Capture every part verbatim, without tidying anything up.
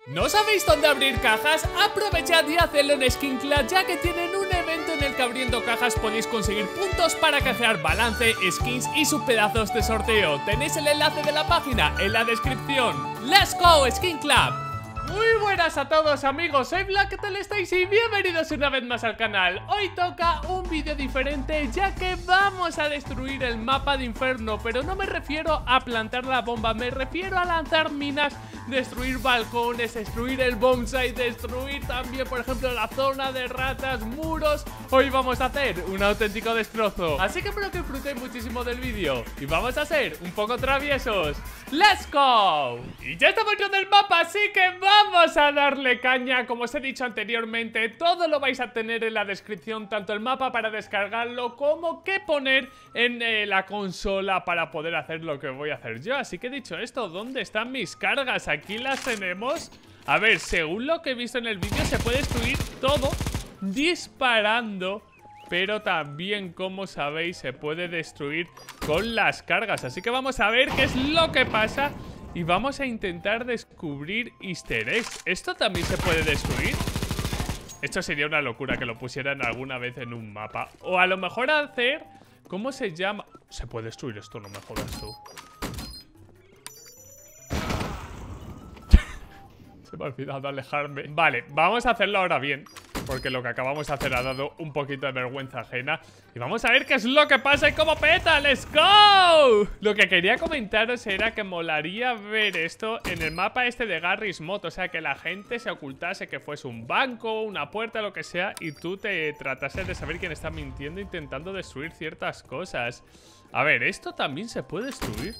¿No sabéis dónde abrir cajas? Aprovechad y hacedlo en Skinclad, ya que tienen un evento en el que abriendo cajas podéis conseguir puntos para canjear balance, skins y subpedazos de sorteo. Tenéis el enlace de la página en la descripción. ¡Let's go, Skinclad! Muy buenas a todos, amigos, soy Black, ¿qué tal estáis? Y bienvenidos una vez más al canal. Hoy toca un vídeo diferente, ya que vamos a destruir el mapa de Inferno. Pero no me refiero a plantar la bomba, me refiero a lanzar minas, destruir balcones, destruir el bombsite, destruir también, por ejemplo, la zona de ratas, muros. Hoy vamos a hacer un auténtico destrozo, así que espero que disfrutéis muchísimo del vídeo. Y vamos a ser un poco traviesos. ¡Let's go! Y ya estamos en el mapa, así que vamos Vamos a darle caña. Como os he dicho anteriormente, todo lo vais a tener en la descripción, tanto el mapa para descargarlo como qué poner en eh, la consola para poder hacer lo que voy a hacer yo. Así que dicho esto, ¿dónde están mis cargas? Aquí las tenemos. A ver, según lo que he visto en el vídeo, se puede destruir todo disparando, pero también, como sabéis, se puede destruir con las cargas. Así que vamos a ver qué es lo que pasa y vamos a intentar descubrir easter eggs. ¿Esto también se puede destruir? Esto sería una locura que lo pusieran alguna vez en un mapa. O a lo mejor hacer... ¿Cómo se llama? Se puede destruir esto, no me jodas tú. Se me ha olvidado alejarme. Vale, vamos a hacerlo ahora bien, porque lo que acabamos de hacer ha dado un poquito de vergüenza ajena. Y vamos a ver qué es lo que pasa y cómo peta. ¡Let's go! Lo que quería comentaros era que molaría ver esto en el mapa este de Garry's Mod. O sea, que la gente se ocultase, que fuese un banco, una puerta, lo que sea, y tú te tratases de saber quién está mintiendo, intentando destruir ciertas cosas. A ver, ¿esto también se puede destruir?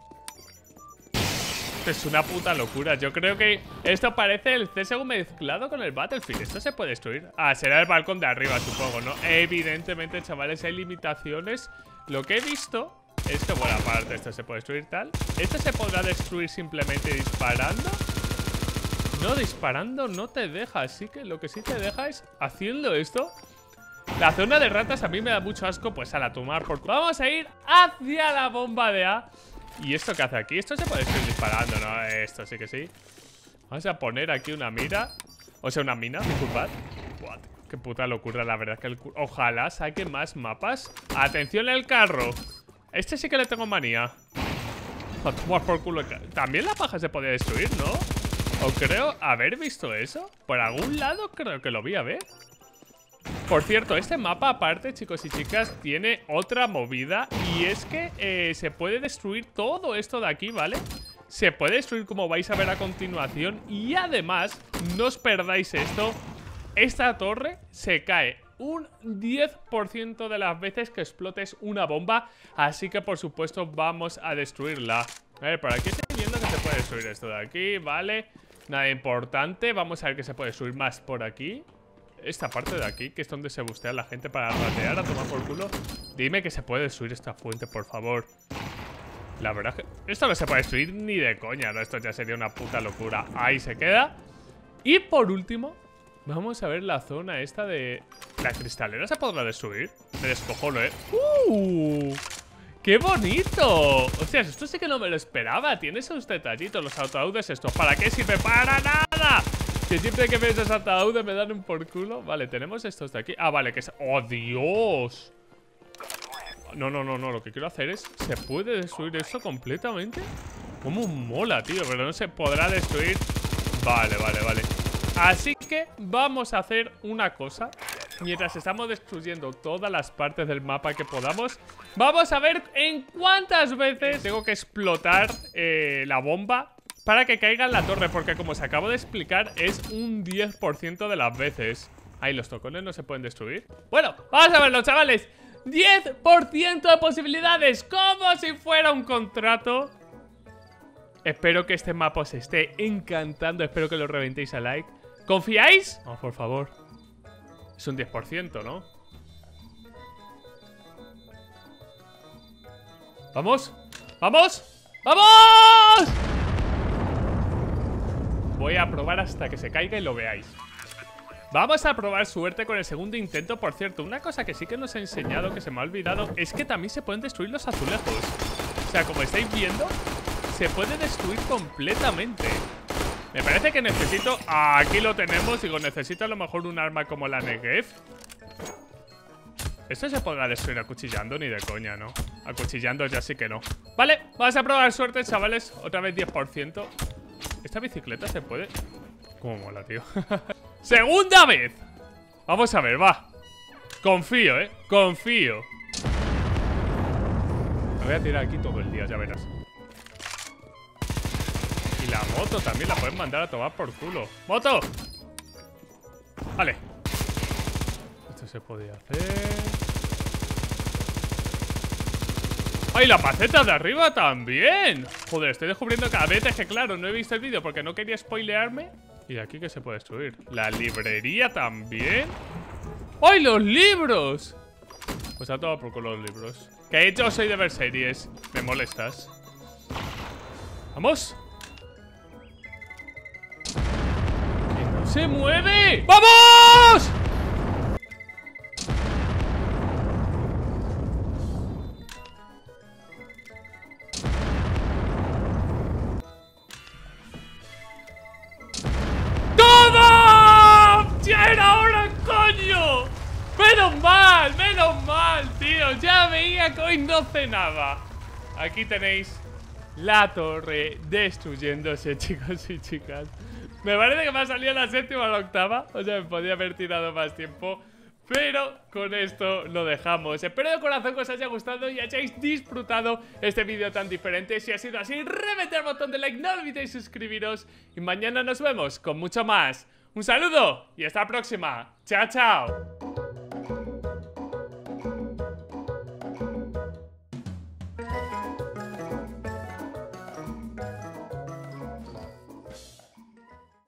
Es una puta locura. Yo creo que esto parece el C S G O mezclado con el Battlefield. ¿Esto se puede destruir? Ah, será el balcón de arriba, supongo, ¿no? Evidentemente, chavales, hay limitaciones. Lo que he visto es que, bueno, aparte, esto se puede destruir tal. ¿Esto se podrá destruir simplemente disparando? No, disparando no te deja. Así que lo que sí te deja es haciendo esto. La zona de ratas a mí me da mucho asco, pues a la tomar por... Vamos a ir hacia la bomba de A. ¿Y esto qué hace aquí? Esto se puede estar disparando, ¿no? Esto sí que sí. Vamos a poner aquí una mira. O sea, una mina, disculpad. What? Qué puta locura, la verdad que el... Ojalá saque más mapas. Atención al carro. Este sí que le tengo manía. A tomar por culo. También la paja se podía destruir, ¿no? O creo haber visto eso. Por algún lado creo que lo vi, a ver. Por cierto, este mapa aparte, chicos y chicas, tiene otra movida. Y es que eh, se puede destruir todo esto de aquí, ¿vale? Se puede destruir, como vais a ver a continuación. Y además, no os perdáis esto. Esta torre se cae un diez por ciento de las veces que explotes una bomba. Así que, por supuesto, vamos a destruirla. A ver, por aquí estoy viendo que se puede destruir esto de aquí, ¿vale? Nada importante. Vamos a ver que se puede destruir más por aquí. Esta parte de aquí, que es donde se bustea la gente para ratear, a tomar por culo. Dime que se puede destruir esta fuente, por favor. La verdad es que esto no se puede destruir ni de coña, ¿no? Esto ya sería una puta locura. Ahí se queda. Y por último, vamos a ver la zona esta de... ¿La cristalera se podrá destruir? Me descojono, ¿eh? ¡Uh! ¡Qué bonito! Hostias, esto sí que no me lo esperaba. Tiene esos detallitos, los ataúdes estos. ¿Para qué sirve? ¡Para nada! Que siempre que veo esos ataúdes me dan un por culo. Vale, tenemos estos de aquí. Ah, vale, que es... ¡Oh, Dios! No, no, no, no. Lo que quiero hacer es... ¿Se puede destruir esto completamente? ¿Cómo mola, tío? Pero no se podrá destruir. Vale, vale, vale. Así que vamos a hacer una cosa. Mientras estamos destruyendo todas las partes del mapa que podamos, vamos a ver en cuántas veces tengo que explotar eh, la bomba para que caiga en la torre, porque como os acabo de explicar, es un diez por ciento de las veces. Ahí los tocones no se pueden destruir. Bueno, vamos a verlo, chavales. diez por ciento de posibilidades, como si fuera un contrato. Espero que este mapa os esté encantando. Espero que lo reventéis a like. ¿Confiáis? No, por favor. Es un diez por ciento, ¿no? ¡Vamos! ¡Vamos! ¡Vamos! Voy a probar hasta que se caiga y lo veáis. Vamos a probar suerte con el segundo intento. Por cierto, una cosa que sí que nos ha enseñado, que se me ha olvidado, es que también se pueden destruir los azulejos. O sea, como estáis viendo, se puede destruir completamente. Me parece que necesito... Aquí lo tenemos. Digo, necesito a lo mejor un arma como la Negev. Esto se podrá destruir acuchillando, ni de coña, ¿no? Acuchillando ya sí que no. Vale, vamos a probar suerte, chavales. Otra vez diez por ciento. ¿Esta bicicleta se puede? Cómo mola, tío. ¡Segunda vez! Vamos a ver, va. Confío, ¿eh? Confío. Me voy a tirar aquí todo el día, ya verás. Y la moto también la pueden mandar a tomar por culo. ¡Moto! Vale. Esto se podía hacer. ¡Ay, la maceta de arriba también! Joder, estoy descubriendo cada vez. Es que claro, no he visto el vídeo porque no quería spoilearme. ¿Y de aquí qué se puede destruir? La librería también. ¡Ay, los libros! Pues a todo por culo los libros. Que yo soy de ver series. Me molestas. ¡Vamos! ¡Que no se mueve! ¡Vamos! ¡Ya era hora, coño! ¡Menos mal! ¡Menos mal, tío! Ya veía que hoy no cenaba. Aquí tenéis la torre destruyéndose, chicos y chicas. Me parece que me ha salido la séptima o la octava. O sea, me podía haber tirado más tiempo. Pero con esto lo dejamos. Espero de corazón que os haya gustado y hayáis disfrutado este vídeo tan diferente. Si ha sido así, reventad el botón de like, no olvidéis suscribiros. Y mañana nos vemos con mucho más. Un saludo y hasta la próxima. Chao, chao.